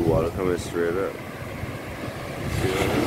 water coming straight up. See what I mean?